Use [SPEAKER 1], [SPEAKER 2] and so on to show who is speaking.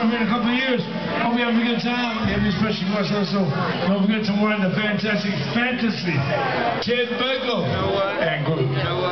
[SPEAKER 1] come here in a couple of years. Hope you have a good time. Yeah, especially myself. So don't forget tomorrow in the Fantastic Fantasy. Ted Beckle and group.